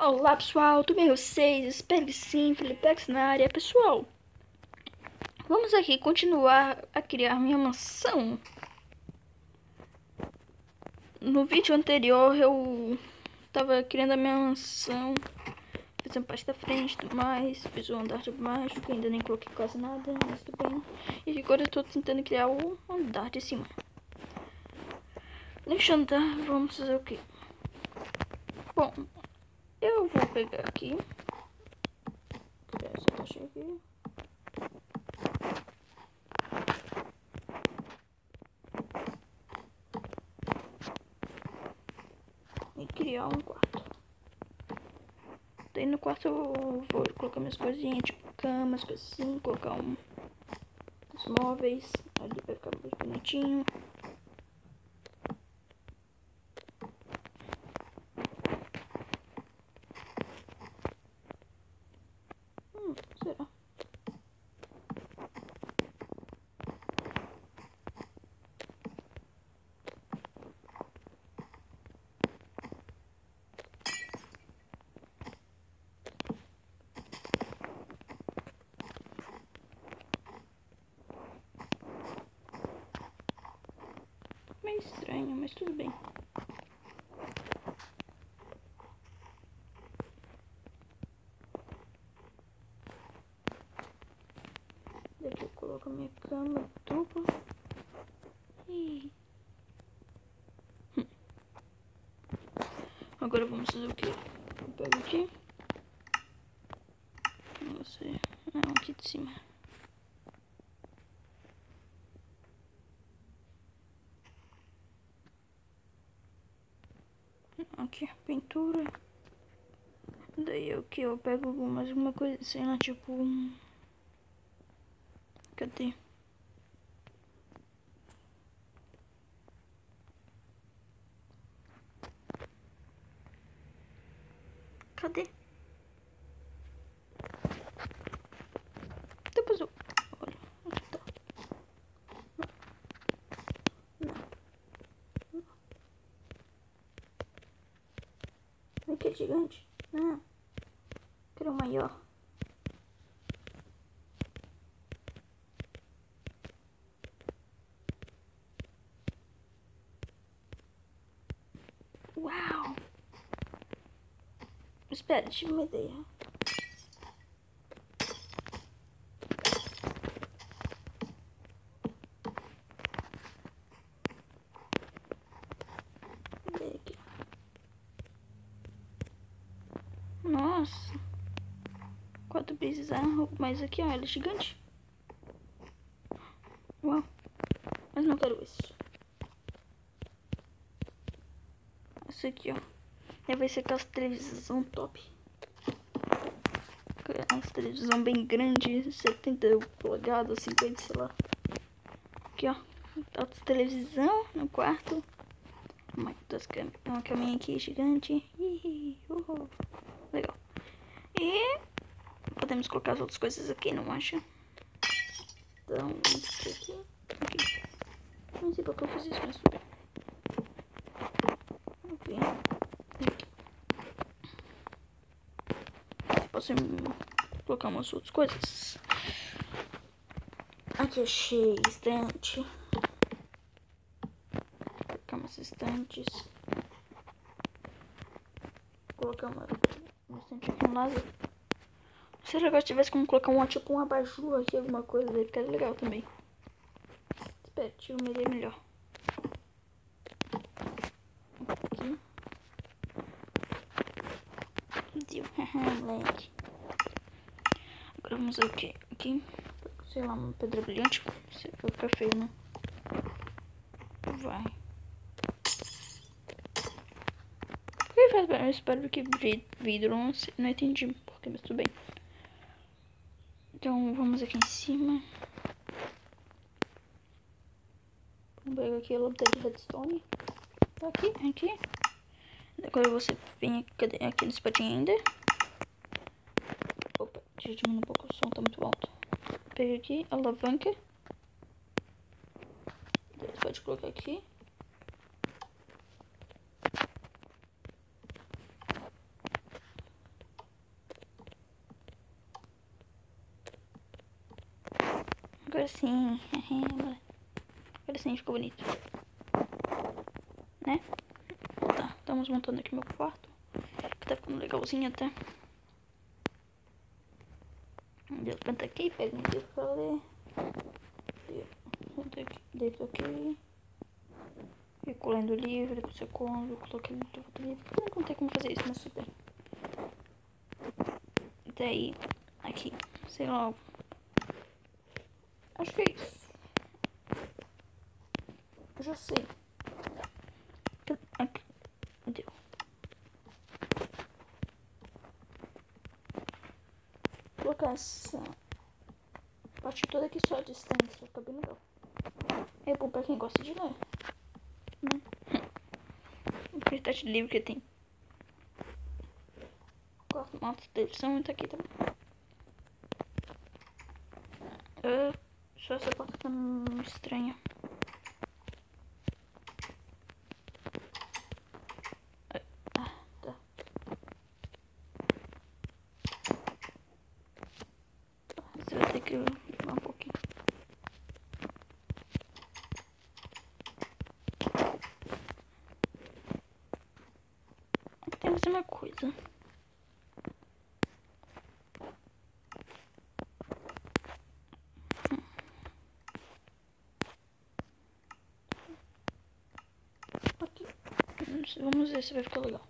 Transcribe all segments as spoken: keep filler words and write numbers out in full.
Olá pessoal, tudo bem vocês? Espero que sim, Felipex na área. Pessoal, vamos aqui continuar a criar minha mansão. No vídeo anterior eu tava criando a minha mansão, fiz a parte da frente e tudo mais, fiz o andar de baixo, que ainda nem coloquei quase nada, mas tudo bem. E agora eu tô tentando criar o andar de cima. Neste andar vamos fazer o quê? Bom, eu vou pegar aqui, criar essa caixa aqui. E criar um quarto. Daí no quarto eu vou colocar minhas coisinhas, tipo cama, as coisas assim, colocar um, os móveis ali pra ficar mais bonitinho. Hum, será? Meio estranho, mas tudo bem. Daqui eu coloco a minha cama dupla. E... Hum. Agora vamos fazer o que? Eu pego aqui. Você... Não, aqui de cima. Aqui, pintura. Daí o que? Eu pego mais alguma coisa, sei lá, tipo... Cadê? Cadê? Depois eu... Olha, onde tá? Não. Não. Não. Aqui é gigante. Não. Quero o maior. Uau! Espera, tive uma ideia. Aqui. Nossa! Quanto bizarro. Mas aqui, ó, ela é gigante. Uau! Mas não quero isso. Essa aqui, ó. Aí vai ser aquelas televisão top. Aquelas televisão bem grande, setenta polegadas, cinquenta, sei lá. Aqui, ó. Altas televisão no quarto. Uma, duas câmeras. Uma caminha aqui gigante. Ih, uhul. Legal. E podemos colocar as outras coisas aqui, não acha? Então, isso aqui. Aqui. Não sei porque eu fiz isso, mas tudo bem. Ok. Posso colocar umas outras coisas. Aqui achei estante. Colocar umas estantes. Colocar uma, uma estante aqui no lado. Seria legal se tivesse como colocar uma, tipo um abajur aqui, alguma coisa, daí ficaria legal também. Espera, tive uma ideia melhor. Aqui. Deu, moleque. Agora vamos ver o que? Aqui, sei lá, uma pedra brilhante. Se vai ficar feio, né? Vai. Por que faz barulho? Eu espero que vidro, não, sei, não entendi porque, mas tudo bem. Então vamos aqui em cima. Vamos pegar aqui a lâmpada de redstone. Aqui, aqui. Agora você vem aqui, cadê? Aqui nesse padinho ainda. Opa, deixa eu diminuir um pouco o som, tá muito alto. Pega aqui a alavanca. Você pode colocar aqui. Agora sim. Agora sim ficou bonito. Né? Tá, estamos montando aqui meu quarto. Que tá ficando legalzinho até. Deu canta aqui, pega um livro pra ler. Deito aqui. Fico lendo o livro, depois eu como, coloquei no outro livro. Eu não contei como fazer isso, mas tudo bem. E daí, aqui, sei lá. Acho que é isso. Eu já sei. Aqui. Deu. Vou colocar essa parte toda aqui só a distância. Fica bem legal. É bom pra quem gosta de ler. Né? O quantidade de livro que tem. Gosto muito de televisão, muito aqui também. Uh, só essa porta tá estranha. Ah, tá. Você vai ter que limpar um pouquinho. Aqui tem mais uma coisa. Aqui. Vamos ver se vai ficar legal.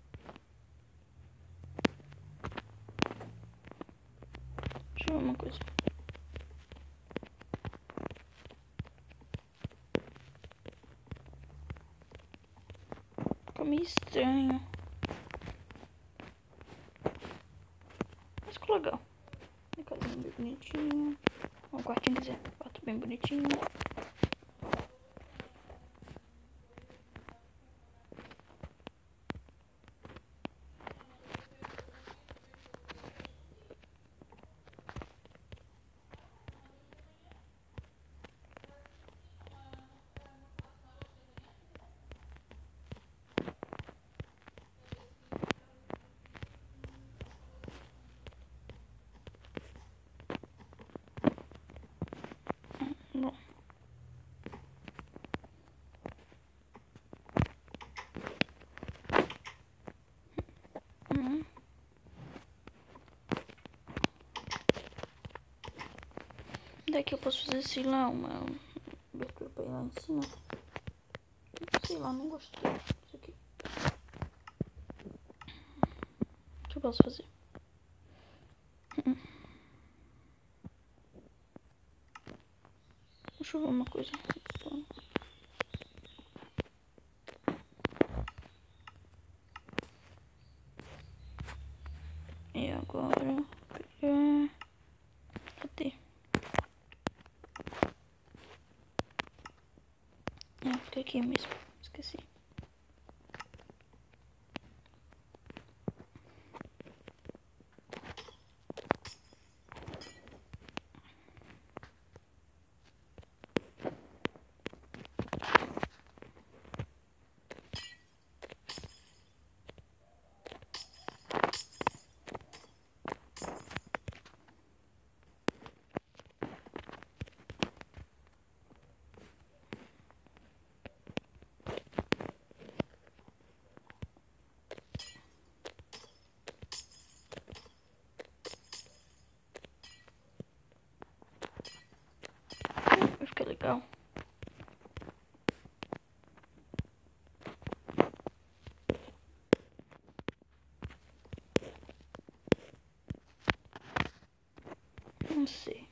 Deixa eu ver uma coisa. Ficou meio estranho. Mas ficou legal. A casinha bem bonitinha. Um quartinho, quer dizer, um quarto bem bonitinho. Bom. Hum. Daqui eu posso fazer, sei lá, uma abertura pra ir lá em cima. Sei lá, não gostei disso aqui. O que eu posso fazer? Hum. Deixa eu ver uma coisa. E agora... Cadê? Ah, fica aqui mesmo. Esqueci. Vai ficar legal. Não sei.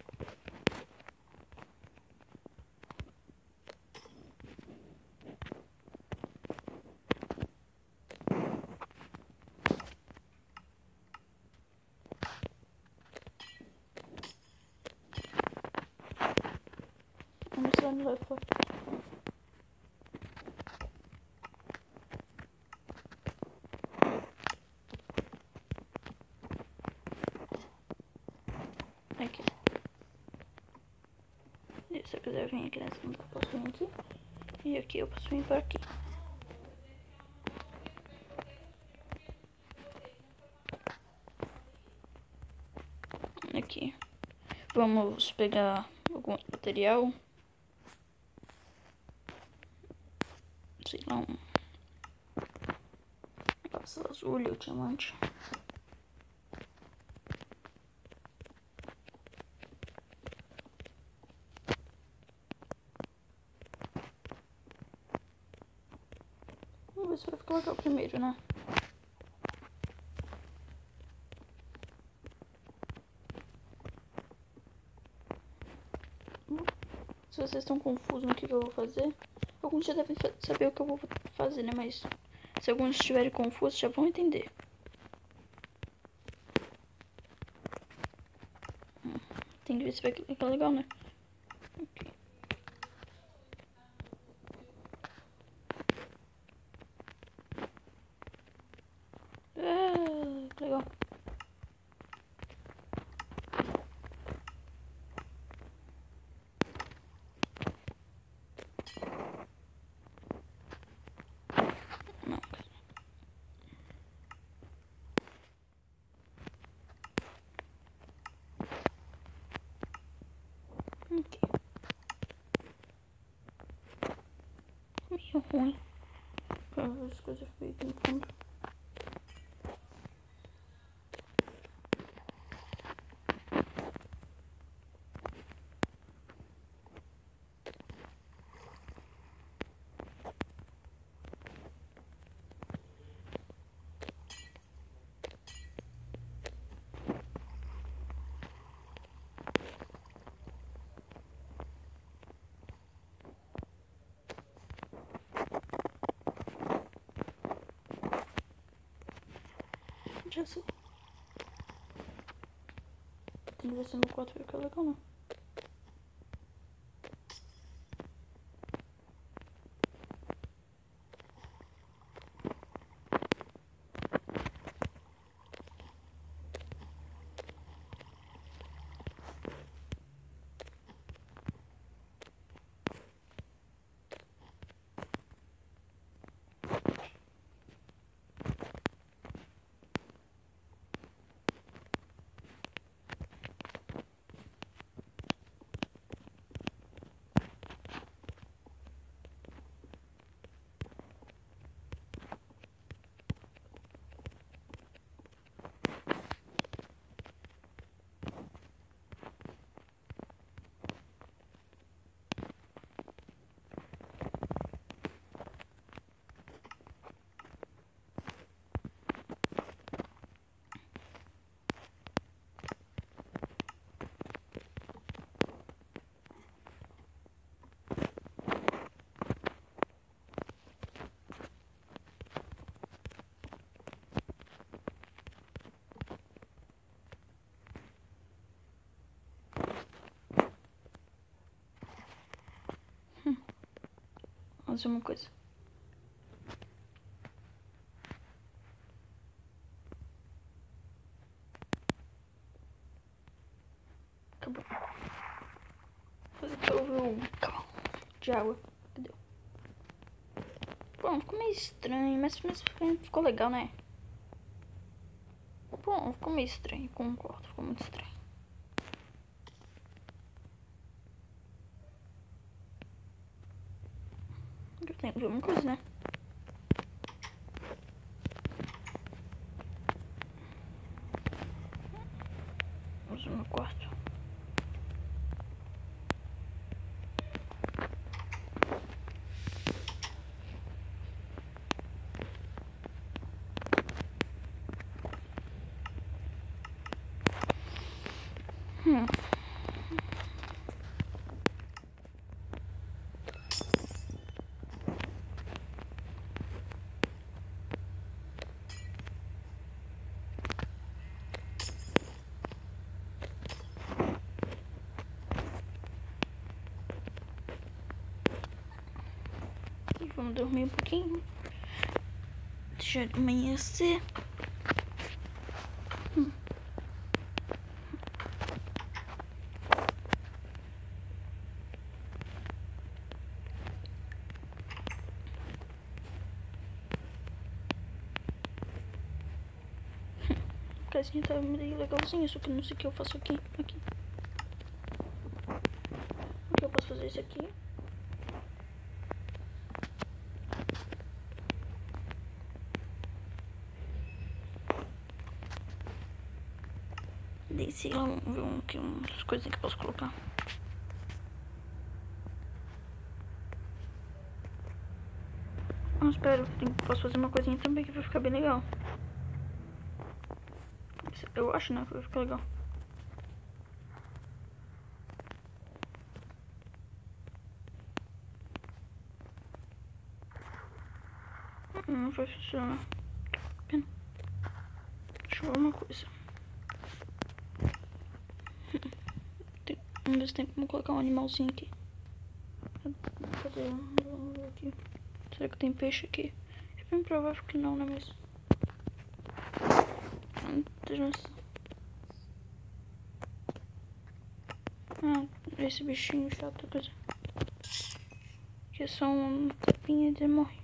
Vamos lá no vai fora. Aqui. E se eu quiser vir aqui nessa, eu posso vir aqui. E aqui eu posso vir por aqui. Aqui. Vamos pegar... Vou algum material. Sei lá, um negócio azul ou diamante. Vamos ver se vai ficar legal primeiro, né? Se vocês estão confusos no que, que eu vou fazer, alguns já devem saber o que eu vou fazer, né? Mas se alguns estiverem confusos, já vão entender. Hum, tem que ver se vai ficar legal, né? Ok. Ah, que legal. Não. Ok. Meio ruim. Pra ver as coisas feitas no fundo. Já sei. Tem que ver se no quarto vai ficar legal, não. Vamos ver uma coisa. Acabou. Vou fazer pra eu ver um carro de água. Cadê? Bom, ficou meio estranho, mas, mas ficou legal, né? Bom, ficou meio estranho, concordo, ficou muito estranho. Eu tenho que ver uma coisa, né? Vamos no meu quarto. Hum. E vamos dormir um pouquinho. Deixa amanhecer. Hum. A casinha tá meio legalzinha, só que não sei o que eu faço aqui. aqui. fazer isso aqui. Desci lá, vamos ver um, aqui, umas coisinhas que eu posso colocar. Ah, espera, eu posso fazer uma coisinha também que vai ficar bem legal. Eu acho, né, que vai ficar legal. Não vai funcionar. Pena. Deixa eu ver uma coisa. Tem, vamos ver se tem como colocar um animalzinho aqui. Cadê? Vamos ver aqui. Será que tem peixe aqui? É bem provável que não, não é mesmo? Ah, esse bichinho chato, coisa. Que é só uma tapinha e morre.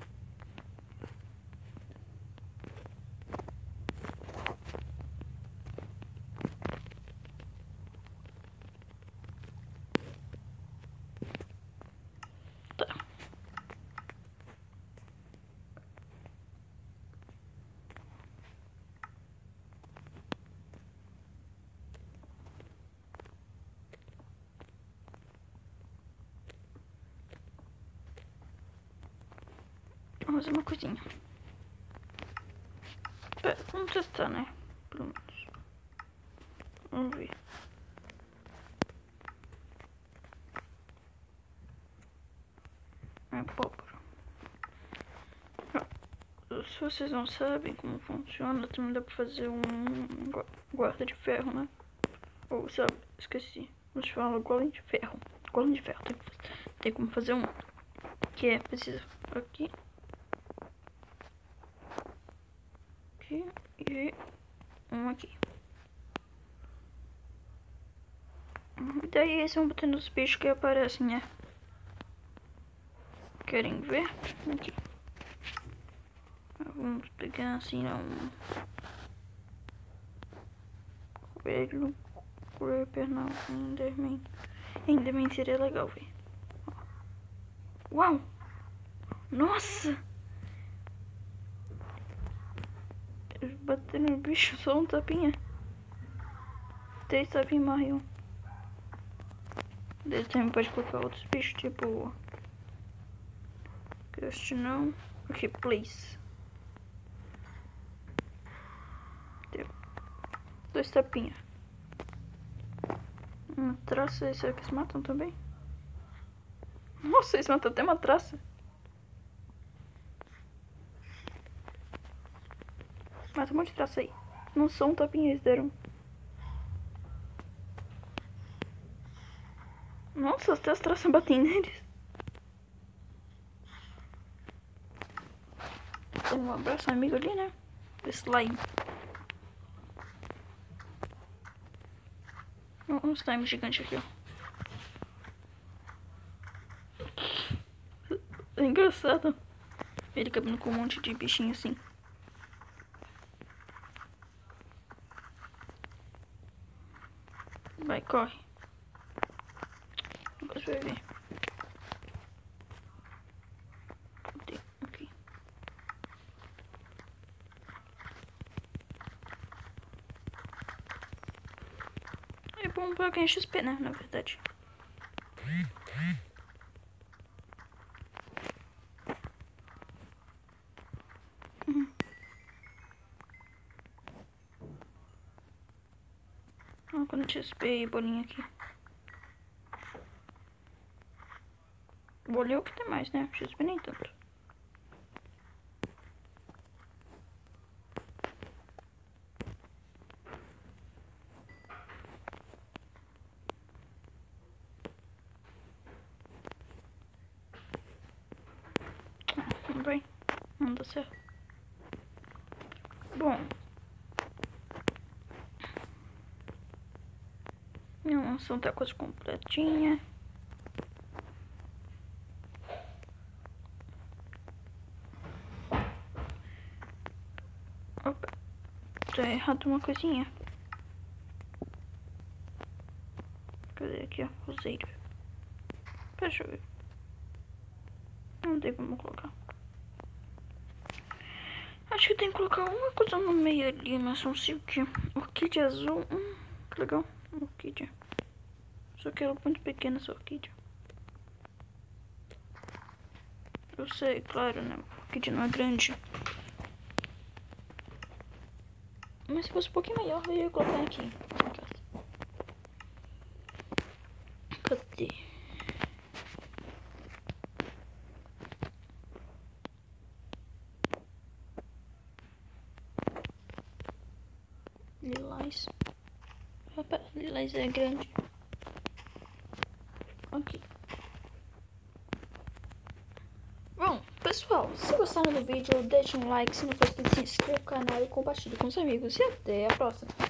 Tá. Vamos fazer uma coisinha. Pera, vamos testar, né? Pelo menos. Vamos ver. É abóbora. Se vocês não sabem como funciona, também dá pra fazer um guarda de ferro, né? Ou sabe, esqueci. Você fala golem de ferro. Golem de ferro. Tem, tem como fazer um. Que é, precisa aqui. Aqui e um aqui. E daí eles vão botando os bichos que aparecem, né? Querem ver? Aqui. Vamos pegar assim um coelho, creeper, não, enderman. Enderman seria legal ver. Uau! Nossa! Eles bateram no bicho, só um tapinha. Três tapinhas morriam. Daí também pode colocar outros bichos, tipo... Ghost não. Ok, please. Deu. Dois tapinhas. Uma traça, será que eles matam também? Nossa, eles matam até uma traça. Mata um monte de traça aí. Não são um tapinha, eles deram. Nossa, até as traças batem neles. Tem um abraço amigo ali, né? Slime. Um slime gigante aqui, ó. É engraçado. Ele cabendo com um monte de bichinho assim. Vai, corre. Agora você vai ver. Aqui. É bom pra ganhar X P, né? Na verdade. Uhum. Ah, quando X P e bolinha aqui. Bolinha é o que tem mais, né? X P nem tanto. Não vai. Não dá certo. Bom. Minha mansão tá quase completinha. Opa. Tá errado uma coisinha. Cadê aqui, ó? Roseiro. Deixa eu ver. Não tem como colocar. Acho que tem que colocar uma coisa no meio ali, mas não sei o que. Orquídea azul. Hum, que legal. Orquídea. Só que ela é muito pequena, essa orquídea. Eu sei, claro, né? A orquídea não é grande. Mas se fosse um pouquinho maior, eu ia colocar aqui. Cadê? Lilás. Opa, lilás é grande. Ok. Bom, pessoal, se gostaram do vídeo, deixe um like. Se não for inscrito, se inscreva no canal e compartilhe com os amigos. E até a próxima.